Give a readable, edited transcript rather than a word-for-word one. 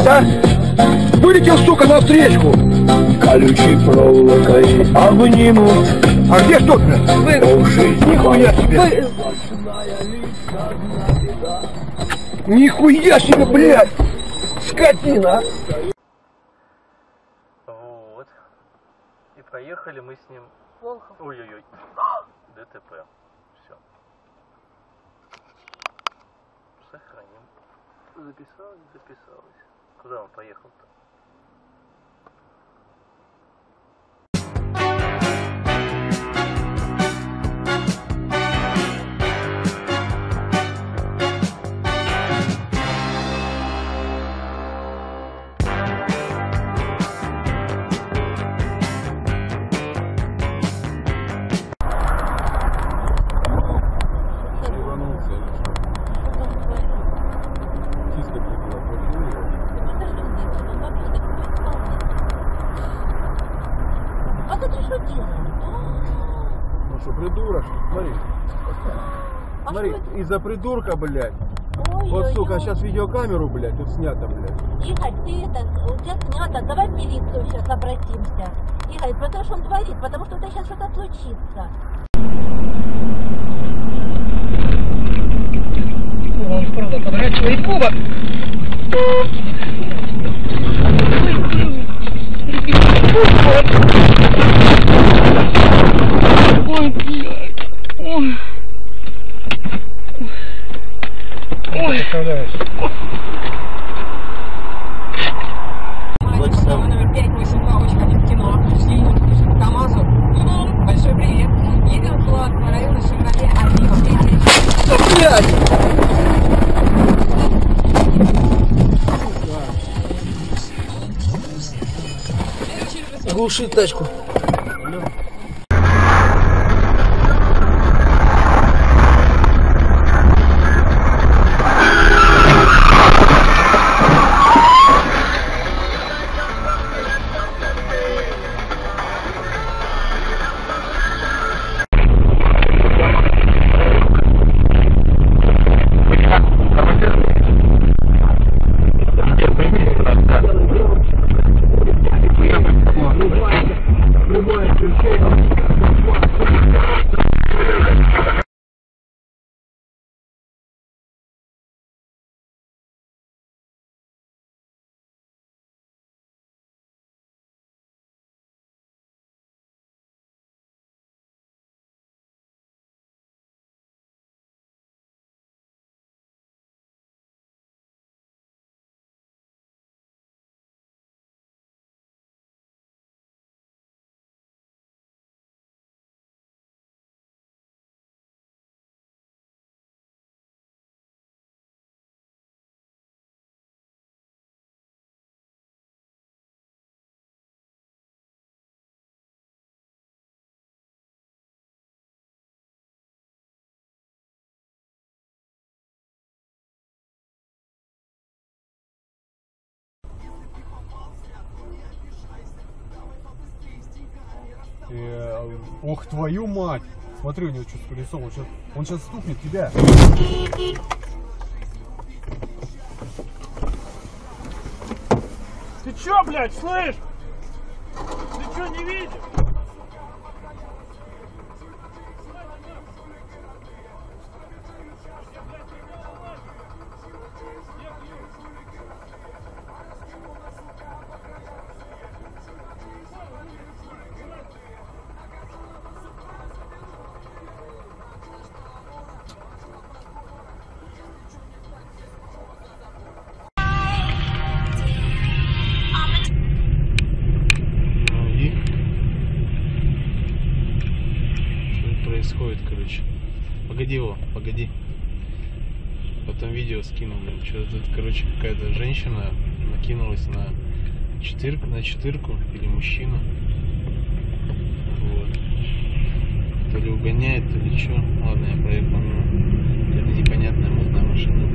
а? Вылетел, сука, навстречу. Колючей проволокой обнимут. А где кто-то? Нихуя себе. Нихуя себе, блядь. Скотина. Вот. И поехали мы с ним. Ой-ой-ой. ДТП. Все. Сохраним. Записалось. Куда он поехал-то? Ну что, придурок? Смотри. Смотри, из-за придурка, блядь. Ой, Вот, ой, сука, ой. сейчас видеокамеру, блядь, тут снято, блядь. Игорь, ты это, у тебя снято, давай в милицию сейчас обратимся. Игорь, потому что он творит, потому что у тебя сейчас что-то случится. Он правда поворачивает Вова. Ой, блядь. Ой. Ой. Представляешь. Номер 582, очень хочу в кино. Пришли к КамАЗу. Большой привет. Едем в районе Шевроле Авиа. Глушит тачку. Ох, твою мать! Смотри, у него что-то колесо, он сейчас стукнет тебя. Ты чё, блядь, слышь? Ты чё, не видишь? Происходит, короче. Погоди его, погоди. Потом видео скину, блин. Что-то тут, короче, какая-то женщина накинулась на четырку или мужчину. Вот. То ли угоняет, то ли что. Ладно, я проехал мимо. Какая-то непонятная мутная машина.